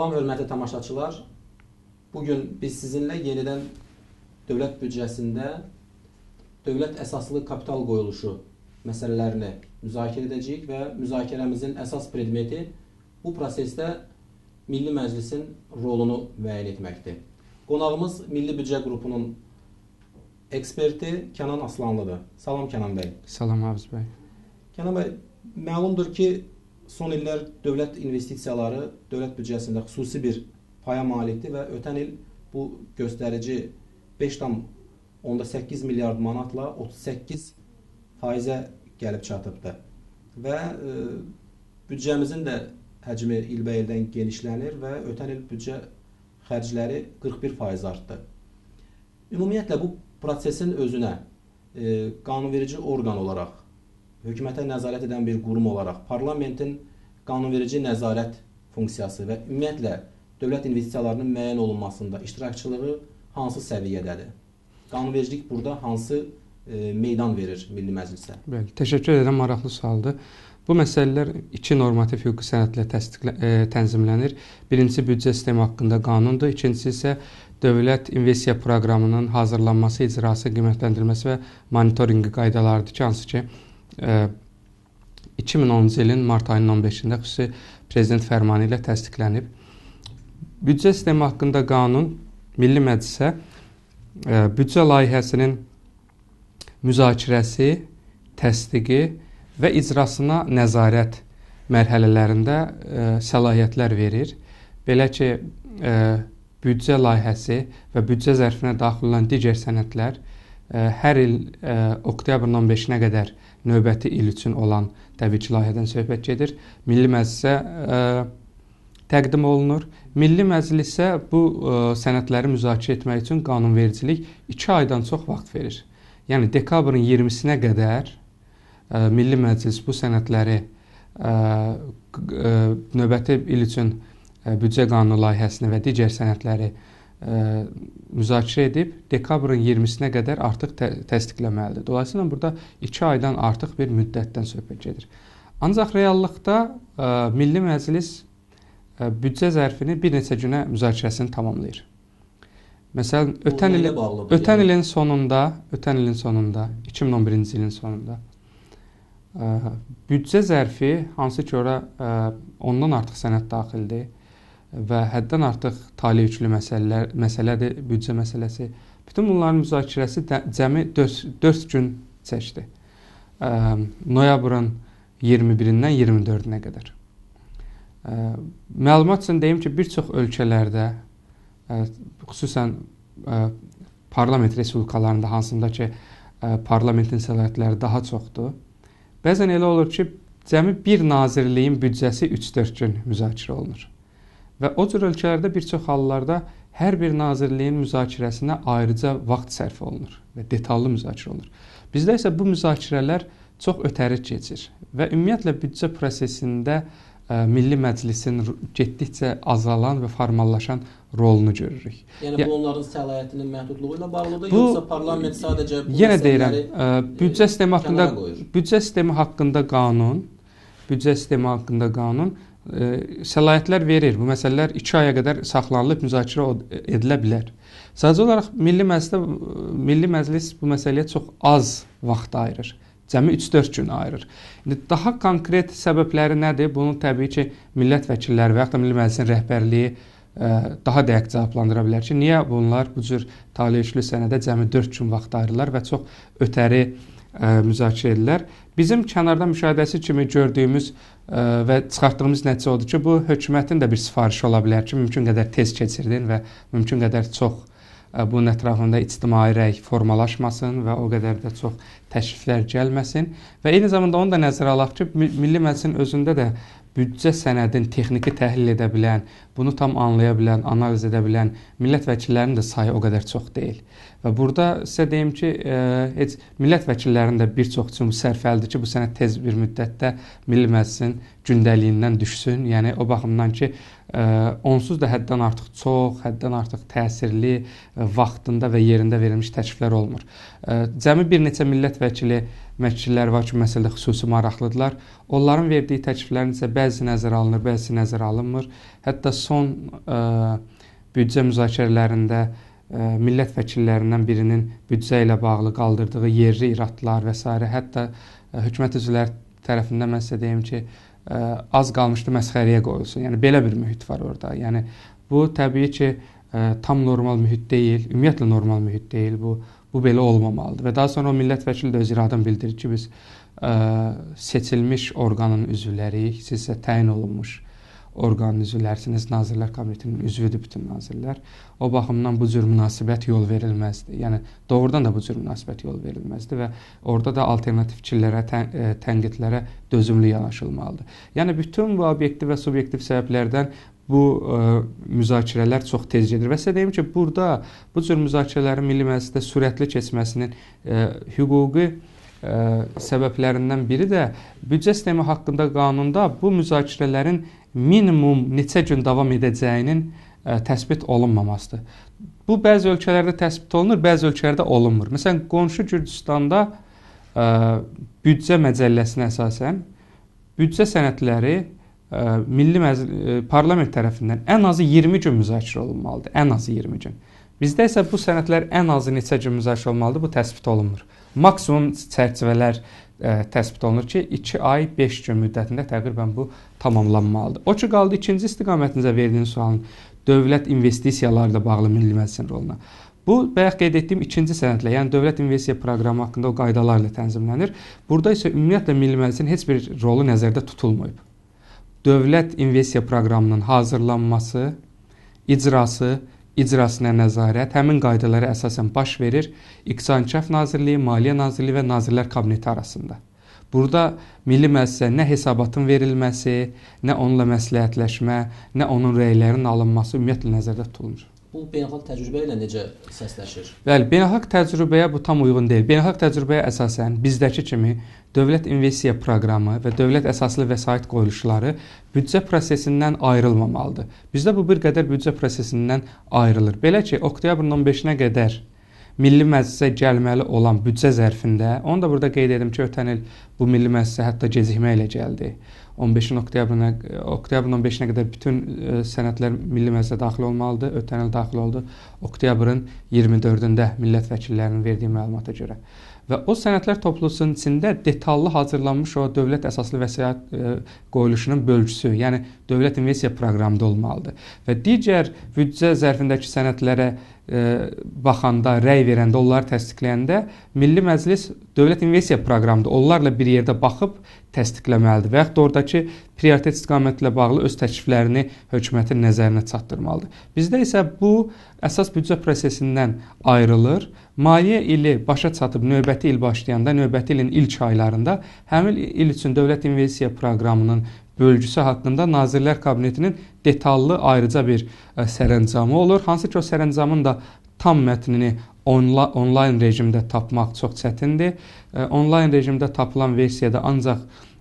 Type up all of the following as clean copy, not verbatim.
Salam hörmətli tamaşaçılar. Bugün biz sizinlə yenidən dövlət büdcəsində dövlət əsaslı kapital qoyuluşu məsələlərini müzakirə edəcəyik və müzakirəmizin əsas predmeti bu prosesdə Milli Məclisin rolunu müəyyən etməkdir. Qonağımız Milli Büdcə Qrupunun eksperti Kənan Aslanlıdır. Salam Kənan bəy. Salam Avuz bəy. Kənan bəy, məlumdur ki, son illər dövlət investisiyaları dövlət büdcəsində xüsusi bir paya malikdir və ötən il bu göstərici 5,8 milyard manatla 38%-ə gəlib çatıbdır. Və büdcəmizin də həcmi ilbəildən genişlənir və ötən il büdcə xərcləri 41% artdı. Ümumiyyətlə bu prosesin özünə qanunverici orqan olaraq, hökumətə nəzarət edən bir qurum olaraq parlamentin qanunverici nəzarət funksiyası və ümumiyyətlə dövlət investisiyalarının müəyyən olunmasında iştirakçılığı hansı səviyyədədir? Qanunvericilik burada hansı meydan verir Milli Məclisə? Bəli, təşəkkür edirəm, maraqlı sualdır. Bu məsələlər iki normativ hüquqi sənədlə tənzimlənir. Birincisi büdcə sistemi haqqında qanundur, ikincisi isə dövlət investisiya proqramının hazırlanması, icrası, qiymətləndirilməsi və monitorinqi qaydalarıdır ki, hansı ki 2010-cu ilin mart ayının 15-də xüsusi prezident fərmanı ilə təsdiqlənib. Büdcə sistemi haqqında qanun Milli Məclisə büdcə layihəsinin müzakirəsi, təsdiqi və icrasına nəzarət mərhələlərində səlahiyyətlər verir. Belə ki, büdcə layihəsi və büdcə zərfinə daxil olan digər sənədlər hər il oktyabrın 15-nə qədər növbəti il üçün olan təbii ki, layihədən söhbət gedir. Milli Məclisə təqdim olunur. Milli Məclisə bu sənədləri müzakirə etmək üçün qanunvericilik 2 aydan çox vaxt verir. Yəni dekabrın 20-sinə qədər Milli Məclis bu sənədləri növbəti il üçün büdcə qanunu layihəsini və digər sənədləri müzakirə edib dekabrın 20-sinə qədər artıq təsdiqləməlidir. Dolayısıyla burada 2 aydan artıq bir müddətdən söhbət gedir. Ancaq reallıqda Milli Məclis büdcə zərfini bir neçə günə müzakirəsini tamamlayır. Məsələn, ötən ilin sonunda 2011-ci ilin sonunda büdcə zərfi, hansı ki ora ondan artıq sənəd daxildir və həddən artıq tali yüklü məsələdir, büdcə məsələsi. Bütün bunların müzakirəsi cəmi 4 gün çəkdi. Noyabrın 21-dən 24-nə qədər. Məlumat üçün deyim ki, bir çox ölkələrdə, xüsusən parlament respublikalarında, hansında ki, parlamentin səlahiyyətləri daha çoxdur, bəzən elə olur ki, cəmi bir nazirliyin büdcəsi 3-4 gün müzakirə olunur. Və o cür ölkələrdə bir çox hallarda hər bir nazirliyin müzakirəsinə ayrıca vaxt sərf olunur və detallı müzakirə olunur. Bizdə isə bu müzakirələr çox ötəri keçir və ümumiyyətlə büdcə prosesində Milli Məclisin getdikcə azalan və formallaşan rolunu görürük. Yəni bu onların səlahiyyətinin məhdudluğu ilə bağlıdır, yoxsa parlament sadəcə bu yenə deyirəm, büdcə sistemi haqqında qanun səlahiyyətlər verir. Bu məsələlər 2 aya qədər saxlanılıb müzakirə edilə bilər. Sadəcə olaraq Milli Məclis bu məsələyə çox az vaxt ayırır. Cəmi 3-4 gün ayırır. İndi daha konkret səbəbləri nədir? Bunu təbii ki, millət vəkilləri və yaxud da Milli Məclisin rəhbərliyi daha dəqiq cavablandıra bilər ki, niyə bunlar bu cür taliyüklü sənədə cəmi 4 gün vaxt ayırırlar və çox ötəri müzakirə edirlər. Bizim kənardan müşahidəsi kimi gördüyümüz və çıxartdığımız nəticə odur ki, bu hökumətin də bir sifarişi ola bilər ki, mümkün qədər tez keçirdin və mümkün qədər çox bunun ətrafında ictimai rəy formalaşmasın və o qədər də çox təkliflər gəlməsin. Və eyni zamanda onu da nəzərə alaq ki, Milli Məclisin özündə də büdcə sənədin texniki təhlil edə bilən, bunu tam anlaya bilən, analiz edə bilən millət vəkillərinin də sayı o qədər çox deyil. Və burada sizə deyim ki, heç millət vəkillərinin də bir çox üçün sərfəlidir ki, bu sənəd tez bir müddətdə Milli Məclisin gündəliyindən düşsün. Yəni o baxımdan ki, onsuz da həddən artıq çox, həddən artıq təsirli, vaxtında və yerində verilmiş təkliflər olmur. Cəmi bir neçə millət vəkilləri var ki, məsələdə xüsusi maraqlıdırlar. Onların verdiyi təkliflərin isə bəzisi nəzərə alınır, bəzisi nəzərə alınmır. Hətta son büdcə müzakirələrində millət vəkillərindən birinin büdcə ilə bağlı qaldırdığı yerli iradlar və s. hətta hökumət üzvləri tərəfindən mən sizə deyim ki, az qalmışdı məsxərəyə qoyulsun. Yəni belə bir mühit var orada. Yəni bu təbii ki, tam normal mühit deyil, ümumiyyətlə normal mühit deyil. Bu belə olmamalıdır. Və daha sonra o millət vəkili də öz iradəni bildirir ki, biz seçilmiş orqanın üzvləriyik, siz isə təyin olunmuş orqanın üzvlərsiniz, Nazirlər Kabinetinin üzvüdür bütün nazirlər. O baxımdan bu cür münasibət yol verilməzdi. Yəni doğrudan da bu cür münasibət yol verilməzdi və orada da alternativ fikirlərə, tənqidlərə dözümlü yanaşılmalıdır. Yəni bütün bu obyektiv və subyektiv səbəblərdən bu müzakirələr çox tez gedir. Və sizə deyim ki, burada bu cür müzakirələrin Milli Məclisdə sürətli keçməsinin hüquqi səbəblərindən biri də büdcə sistemi haqqında qanunda bu müzakirələrin minimum neçə gün davam edəcəyinin təsbit olunmamasıdır. Bu bəzi ölkələrdə təsbit olunur, bəzi ölkələrdə olunmur. Məsələn, qonşu Gürcüstanda büdcə məcəlləsinə əsasən büdcə sənədləri parlament tərəfindən ən azı 20 gün müzakirə olunmalıdır. Ən azı 20 gün. Bizdə isə bu sənədlər ən azı neçə gün müzakirə olunmalıdır, bu təsbit olunmur. Maksimum çərçivələr təsbit olunur ki, 2 ay 5 gün müddətində təqribən bu tamamlanmalıdır. O ki, qaldı ikinci istiqamətinizə verdiyiniz sualın dövlət investisiyaları ilə bağlı Milli Məclisin roluna. Bu, bayaq qeyd etdiyim ikinci sənədlə, yəni dövlət investisiya proqramı haqqında o qaydalarla tənzimlənir. Burada isə ümumiyyətlə Milli Məclisin heç bir rolu nəzərdə tutulmayıb. Dövlət investisiya proqramının hazırlanması, icrasına nəzarət həmin qaydalara əsasən baş verir İqtisadi İnkişaf Nazirliyi, Maliyyə Nazirliyi və Nazirlər Kabineti arasında. Burada Milli Məclisə nə hesabatın verilməsi, nə onunla məsləhətləşmə, nə onun rəylərinin alınması ümumiyyətlə nəzərdə tutulmur. Bu beynəlxalq təcrübə ilə necə səsləşir? Bəli, beynəlxalq təcrübəyə bu tam uyğun deyil. Beynəlxalq təcrübəyə əsasən bizdəki kimi dövlət investisiya proqramı və dövlət əsaslı vəsait qoyuluşları büdcə prosesindən ayrılmamalıdır. Bizdə bu bir qədər büdcə prosesindən ayrılır. Belə ki, oktyabrın 15-nə qədər Milli Məclisə gəlməli olan büdcə zərfində, onu da burada qeyd edim ki, ötən il bu Milli Məclisə hətta gecikmə ilə gəldi. 15-in oktyabrın 15-nə qədər bütün sənədlər Milli Məclisə daxil olmalıdır. Ötən il daxil oldu. Oktyabrın 24-də millət vəkillərinin verdiyi məlumata görə. Və o sənədlər toplusunun içində detallı hazırlanmış o dövlət əsaslı vəsait qoyuluşunun bölgüsü, yəni dövlət investisiya proqramında olmalıdır. Və digər büdcə zərfindəki sənədlərə baxanda, rəy verəndə, onları təsdiqləyəndə Milli Məclis dövlət investisiya proqramında onlarla bir yerdə baxıb təsdiqləməlidir və yaxud da oradakı prioritet istiqamətlə bağlı öz təkliflərini hökumətin nəzərinə çatdırmalıdır. Bizdə isə bu əsas büdcə prosesindən ayrılır. Maliyyə ili başa çatıb növbəti il başlayanda, növbəti ilin ilk aylarında həmin il üçün dövlət investisiya proqramının bölgüsü haqqında Nazirlər Kabinetinin detallı ayrıca bir sərəncamı olur. Hansı ki, o sərəncamın da tam mətnini onlayn rejimdə tapmaq çox çətindir. Onlayn rejimdə tapılan versiyada ancaq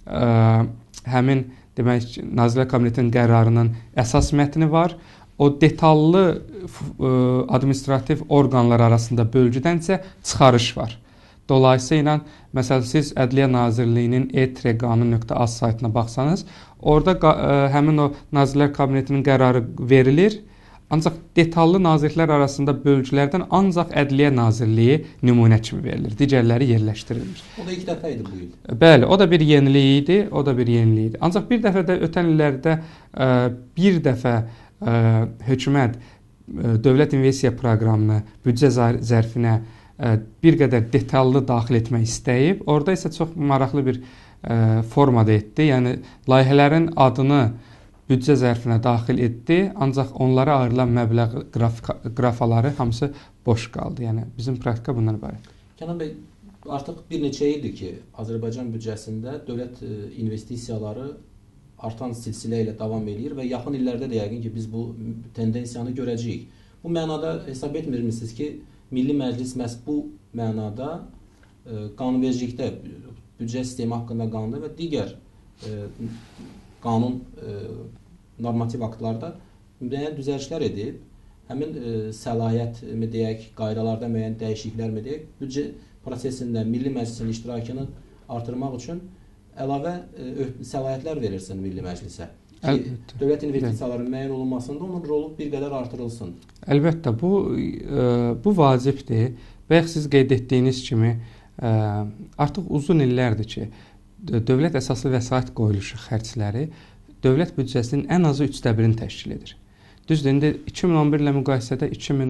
həmin demək Nazirlər Kabinetinin qərarının əsas mətni var. O detallı administrativ orqanlar arasında bölgüdən isə çıxarış var. Dolayısıyla, məsələn, siz Ədliyyə Nazirliyinin e-qanun.az saytına baxsanız, orada həmin o Nazirlər Kabinetinin qərarı verilir. Ancaq detallı nazirlər arasında bölgülərdən ancaq Ədliyyə Nazirliyi nümunə kimi verilir. Digərləri yerləşdirilir. O da ilk dəfə idi bu il. Bəli, o da bir yenilik idi. Ancaq bir dəfə də ötən illərdə bir dəfə hökumət dövlət investisiya proqramını büdcə zərfinə bir qədər detallı daxil etmək istəyib. Orada isə çox maraqlı bir formada etdi. Yəni layihələrin adını büdcə zərfinə daxil etdi, ancaq onlara ayrılan məbləğ qrafaları hamısı boş qaldı. Yəni bizim praktika bundan ibarət. Kənan bəy, artıq bir neçə ildir ki, Azərbaycan büdcəsində dövlət investisiyaları artan silsilə ilə davam edir və yaxın illərdə də yəqin ki, biz bu tendensiyanı görəcəyik. Bu mənada hesab etmirmisiniz ki, Milli Məclis məhz bu mənada qanunvericilikdə büdcə sistemi haqqında qanunda və digər qanun normativ aktlarda müəyyən düzəlişlər edib, həmin səlahiyyət mi deyək, qaydalarda müəyyən dəyişikliklər mi deyək, büdcə prosesində Milli Məclisin iştirakını artırmaq üçün əlavə səlahiyyətlər verirsin Milli Məclisə. Dövlət investisiyalarının müəyyən olunmasında onun rolu bir qədər artırılsın. Əlbəttə, bu vacibdir. Və siz qeyd etdiyiniz kimi, artıq uzun illərdir ki, dövlət əsaslı vəsait qoyuluşu xərcləri dövlət büdcəsinin ən azı 1/3-ni təşkil edir. Düzdür, indi 2011 ilə müqayisədə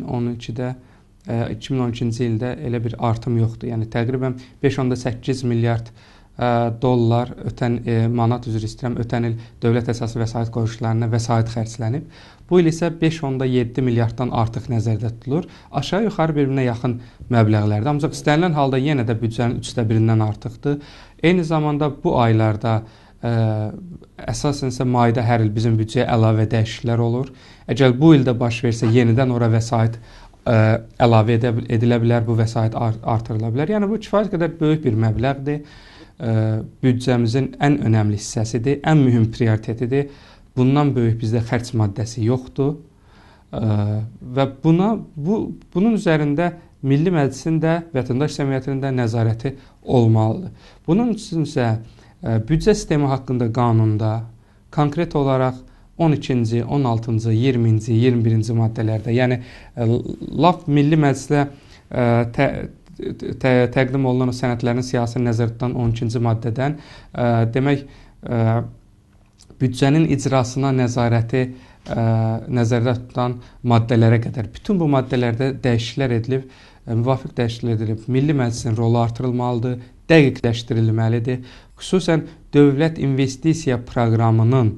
2012-ci ildə elə bir artım yoxdur. Yəni təqribən 5.8 milyard dollar manat üzr istəyirəm, ötən il dövlət əsaslı vəsait qoyuluşlarına vəsait xərclənib. Bu il isə 5.7 milyarddan artıq nəzərdə tutulur. Aşağı yuxarı bir-birinə yaxın məbləğlərdir. Ancaq istənilən halda yenə də büdcənin 1/3-dən artıqdır. Eyni zamanda bu aylarda əsasən isə mayda hər il bizim büdcəyə əlavə dəyişikliklər olur. Əgər bu ildə baş versə, yenidən ora vəsait əlavə edilə bilər, bu vəsait artırıla bilər. Yəni bu kifayət qədər böyük bir məbləğdir. Büdcəmizin ən önəmli hissəsidir, ən mühüm prioritetidir. Bundan böyük bizdə xərc maddəsi yoxdur. Və bunun üzərində Milli Məclisin də, vətəndaş cəmiyyətinin də nəzarəti olmalıdır. Bunun üçün isə büdcə sistemi haqqında qanunda konkret olaraq 12-ci, 16-cı, 20-ci, 21-ci maddələrdə, yəni lap Milli Məclisə təqdim olunan o sənədlərin siyasi nəzərdə tutan 12-ci maddədən demək büdcənin icrasına nəzarəti nəzərdə tutan maddələrə qədər bütün bu maddələrdə dəyişikliklər edilib, müvafiq dəyişikliklər edilib. Milli Məclisin rolu artırılmalıdır, dəqiqləşdirilməlidir. Xüsusən dövlət investisiya proqramının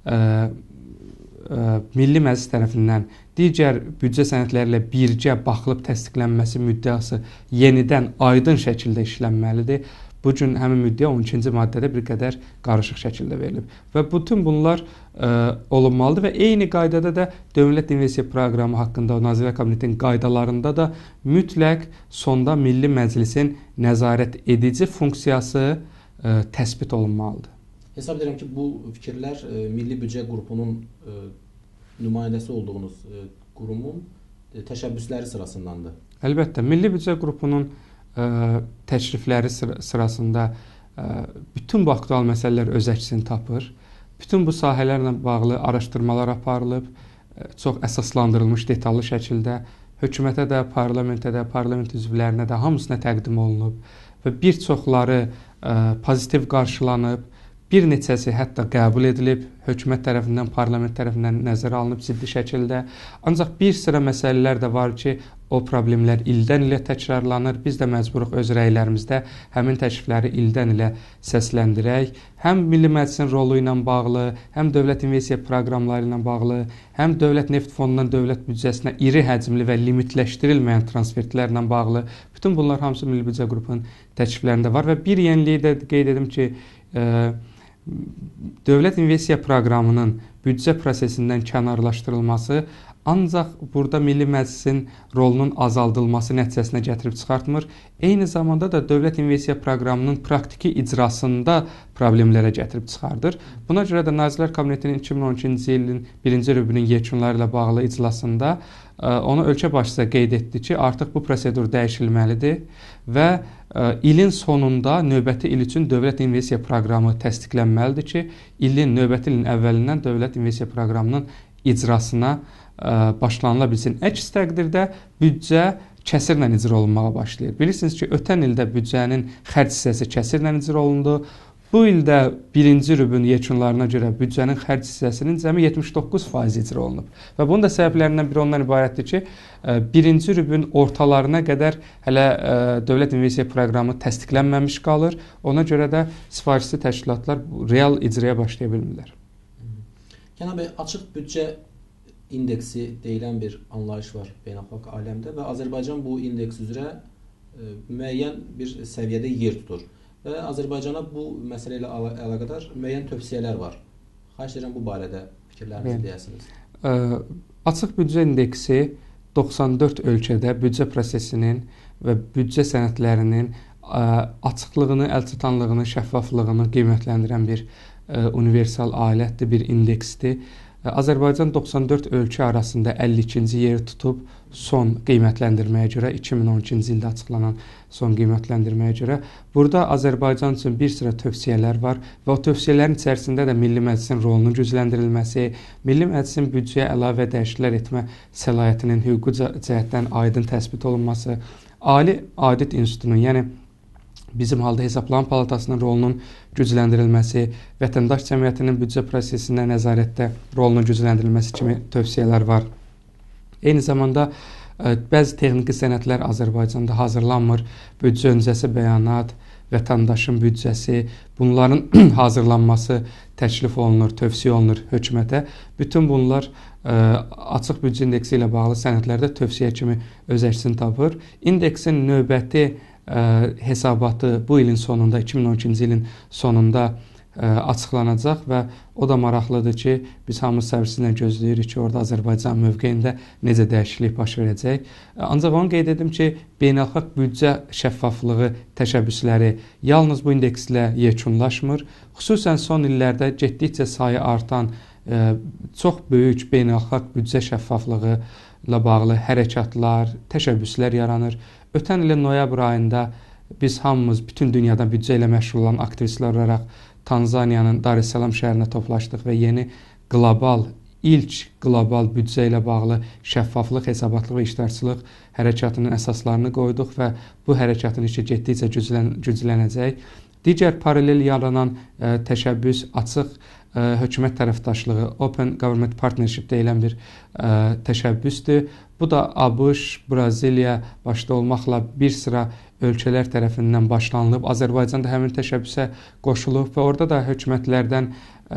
Milli Məclis tərəfindən digər büdcə sənədləri ilə birgə baxılıb təsdiqlənməsi müddəası yenidən aydın şəkildə işlənməlidir. Bu gün həmin müddəa 12-ci maddədə bir qədər qarışıq şəkildə verilib. Və bütün bunlar olunmalıdır və eyni qaydada da Dövlət İnvestisiya Proqramı haqqında Nazirlər Kabinetinin qaydalarında da mütləq sonda Milli Məclisin nəzarət edici funksiyası təsbit olunmalıdır. Hesab edirəm ki, bu fikirlər Milli Büdcə qrupunun nümayəndəsi olduğunuz qurumun təşəbbüsləri sırasındandır. Əlbəttə, Milli Büdcə qrupunun təklifləri sırasında bütün bu aktual məsələlər öz əksini tapır. Bütün bu sahələrlə bağlı araşdırmalar aparılıb, çox əsaslandırılmış detallı şəkildə hökumətə də, parlamentə də, parlament üzvlərinə də hamısına təqdim olunub və bir çoxları pozitiv qarşılanıb, bir neçəsi hətta qəbul edilib, hökumət tərəfindən, parlament tərəfindən nəzərə alınıb ciddi şəkildə. Ancaq bir sıra məsələlər də var ki, o problemlər ildən ilə təkrarlanır. Biz də məcburuq öz rəylərimizdə həmin təklifləri ildən ilə səsləndirək. Həm Milli Məclisin rolu ilə bağlı, həm dövlət investisiya proqramları ilə bağlı, həm dövlət neft fondundan dövlət büdcəsinə iri həcmli və limitləşdirilməyən transferlərlə bağlı. Bütün bunlar hamısı Milli Büdcə qrupunun təkliflərində var və bir yeniliyi də qeyd edim ki, dövlət investisiya proqramının büdcə prosesindən kənarlaşdırılması ancaq burada Milli Məclisin rolunun azaldılması nəticəsinə gətirib çıxartmır. Eyni zamanda da dövlət investisiya proqramının praktiki icrasında problemlərə gətirib çıxardır. Buna görə də Nazirlər Kabinetinin 2012-ci ilin 1-ci rübünün yekunları ilə bağlı iclasında onu ölkə başçısı qeyd etdi ki, artıq bu prosedur dəyişilməlidir və ilin sonunda növbəti il üçün dövlət investisiya proqramı təsdiqlənməlidir ki, növbəti ilin əvvəlindən dövlət investisiya proqramının icrasına başlanıla bilsin. Əks təqdirdə büdcə kəsirlə icra olunmağa başlayır. Bilirsiniz ki, ötən ildə büdcənin xərc hissəsi kəsirlə icra olundu. Bu ildə 1-ci rübün yekunlarına görə büdcənin xərc hissəsinin cəmi 79% icra olunub. Və bunun da səbəblərindən biri ondan ibarətdir ki, 1-ci rübün ortalarına qədər hələ dövlət investisiya proqramı təsdiqlənməmiş qalır. Ona görə də sifarişli təşkilatlar real icraya başlaya bilmirlər. Kənan bəy, açıq büdcə indeksi deyilən bir anlayış var beynəlxalq aləmdə və Azərbaycan bu indeks üzrə müəyyən bir səviyyədə yer tutur. Və Azərbaycana bu məsələ ilə əlaqədar müəyyən tövsiyələr var. Xahiş edirəm bu barədə fikirlərinizi deyəsiniz. Açıq büdcə indeksi 94 ölkədə büdcə prosesinin və büdcə sənədlərinin açıqlığını, əlçatanlığını, şəffaflığını qiymətləndirən bir universal alətdir, bir indeksdir. Azərbaycan 94 ölkə arasında 52-ci yeri tutub son qiymətləndirməyə görə 2012-ci ildə açıqlanan son qiymətləndirməyə görə burada Azərbaycan üçün bir sıra tövsiyələr var və o tövsiyələrin içərisində də Milli Məclisin rolunun gücləndirilməsi, Milli Məclisin büdcəyə əlavə dəyişikliklər etmə səlahiyyətinin hüquqi cəhətdən aydın təsbit olunması, Ali Audit İnstitutunun, yəni bizim halda Hesablama Palatasının rolunun gücləndirilməsi, vətəndaş cəmiyyətinin büdcə prosesinə nəzarətdə rolunun gücləndirilməsi kimi tövsiyələr var. Eyni zamanda bəzi texniki sənədlər Azərbaycanda hazırlanmır. Büdcə öncəsi bəyanat, vətəndaşın büdcəsi, bunların hazırlanması təklif olunur, tövsiyə olunur hökumətə. Bütün bunlar açıq büdcə indeksi ilə bağlı sənədlərdə tövsiyə kimi öz əksini tapır. İndeksin növbəti hesabatı bu ilin sonunda, 2012-ci ilin sonunda açıqlanacaq və o da maraqlıdır ki, biz hamı səbirsizlə gözləyirik ki, orada Azərbaycan mövqeyində necə dəyişiklik baş verəcək. Ancaq onu qeyd edim ki, beynəlxalq büdcə şəffaflığı təşəbbüsləri yalnız bu indekslə yekunlaşmır. Xüsusən son illərdə getdikcə sayı artan çox böyük beynəlxalq büdcə şəffaflığı ilə bağlı hərəkatlar, təşəbbüslər yaranır. Ötən ilin noyabr ayında biz hamımız bütün dünyadan büdcə ilə məşğul olan aktivistlər olaraq Tanzaniyanın Dar es Salaam şəhərində toplaşdıq və yeni ilk qlobal büdcə ilə bağlı şəffaflıq, hesabatlıq və iştirakçılıq hərəkatının əsaslarını qoyduq və bu hərəkatın işi getdikcə güclənəcək. Digər paralel yaranan təşəbbüs açıq hökumət tərəfdaşlığı, Open Government Partnership deyilən bir təşəbbüsdür. Bu da ABŞ, Braziliya başda olmaqla bir sıra ölkələr tərəfindən başlanılıb. Azərbaycan da həmin təşəbbüsə qoşulub və orada da hökumətlərdən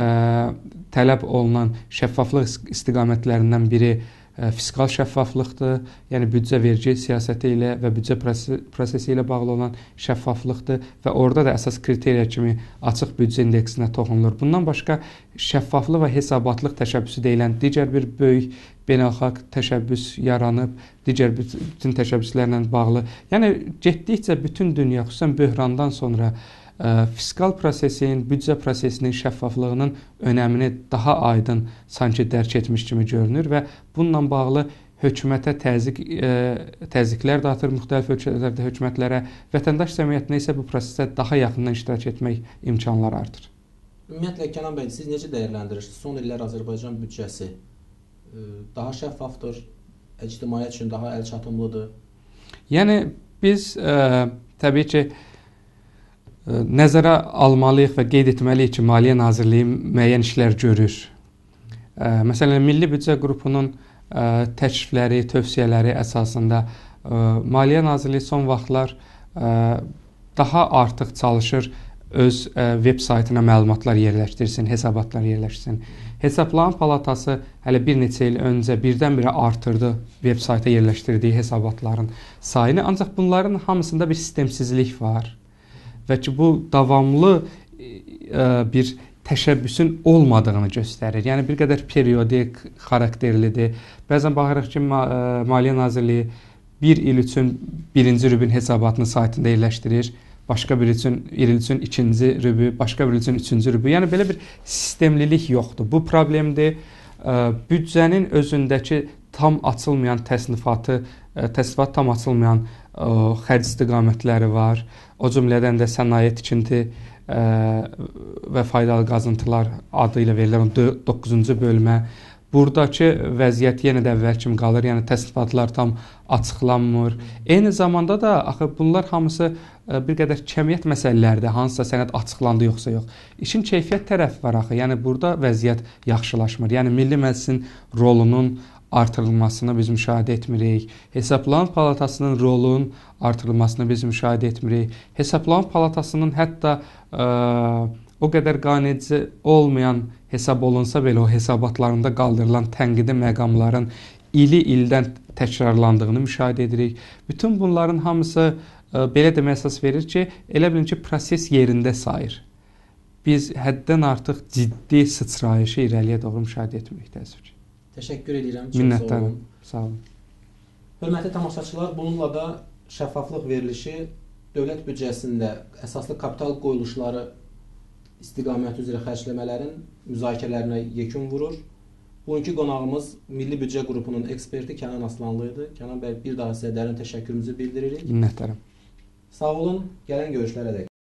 tələb olunan şəffaflıq istiqamətlərindən biri fiskal şəffaflıqdır. Yəni büdcə vergi siyasəti ilə və büdcə prosesi ilə bağlı olan şəffaflıqdır və orada da əsas kriteriya kimi açıq büdcə indeksinə toxunulur. Bundan başqa şəffaflıq və hesabatlıq təşəbbüsü deyilən digər bir böyük beynəlxalq təşəbbüs yaranıb, digər bütün təşəbbüslərlə bağlı. Yəni getdikcə bütün dünya, xüsusən böhrandan sonra fiskal prosesin, büdcə prosesinin şəffaflığının önəmini daha aydın sanki dərk etmiş kimi görünür və bununla bağlı hökumətə təzyiqlər də atır müxtəlif ölkələrdə hökumətlərə, vətəndaş cəmiyyətinə isə bu prosesdə daha yaxından iştirak etmək imkanları artır. Ümumiyyətlə Kənan bəy, siz necə dəyərləndirirsiniz? Son illər Azərbaycan büdcəsi daha şəffafdır, ictimaiyyət üçün daha əlçatımlıdır. Yəni biz təbii ki nəzərə almalıyıq və qeyd etməliyik ki, Maliyyə Nazirliyi müəyyən işlər görür. Məsələn, Milli Büdcə Qrupunun təklifləri, tövsiyələri əsasında Maliyyə Nazirliyi son vaxtlar daha artıq çalışır öz veb saytına məlumatlar yerləşdirsin, hesabatlar yerləşdirsin. Hesablama Palatası hələ bir neçə il öncə birdən-birə artırdı veb sayta yerləşdirdiyi hesabatların sayını, ancaq bunların hamısında bir sistemsizlik var. Və ki, bu davamlı bir təşəbbüsün olmadığını göstərir. Yəni, bir qədər periodik xarakterlidir. Bəzən baxırıq ki, Maliyyə Nazirliyi bir il üçün birinci rübün hesabatını saytında yerləşdirir, başqa bir il üçün ikinci rübü, başqa bir il üçün üçüncü rübü. Yəni, belə bir sistemlilik yoxdur. Bu problemdir. Büdcənin özündəki tam açılmayan təsnifat tam açılmayan xərc istiqamətləri var. O cümlədən də sənaye, tikinti və faydalı qazıntılar adı ilə verilən 9-cu bölmə. Buradakı vəziyyət yenə də əvvəl kimi qalır, yəni təsnifatlar tam açıqlanmır. Eyni zamanda da axı bunlar hamısı bir qədər kəmiyyət məsələləridir, hansısa sənəd açıqlandı yoxsa yox. İşin keyfiyyət tərəfi var axı, yəni burada vəziyyət yaxşılaşmır. Yəni Milli Məclisin rolunun artırılmasını biz müşahidə etmirik. Hesablama Palatasının rolunun artırılmasını biz müşahidə etmirik. Hesablama Palatasının hətta o qədər qanunici olmayan hesab olunsa belə o hesabatlarında qaldırılan tənqidi məqamların ildən təkrarlandığını müşahidə edirik. Bütün bunların hamısı belə demək əsas verir ki, elə bilin ki, proses yerində sayır. Biz həddən artıq ciddi sıçrayışı irəliyə doğru müşahidə etmirik, təəssüf ki. Təşəkkür edirəm. Minnətdaram. Sağ olun. Hörmətli tamaşaçılar, bununla da şəffaflıq verilişi dövlət büdcəsində əsaslı kapital qoyuluşları istiqaməti üzrə xərcləmələrin müzakirələrinə yekun vurur. Bugünkü qonağımız Milli Büdcə Qrupunun eksperti Kənan Aslanlı idi. Kənan bəy, bir daha sizə dərin təşəkkürümüzü bildiririk. Minnətdaram. Sağ olun, gələn görüşlərə dək.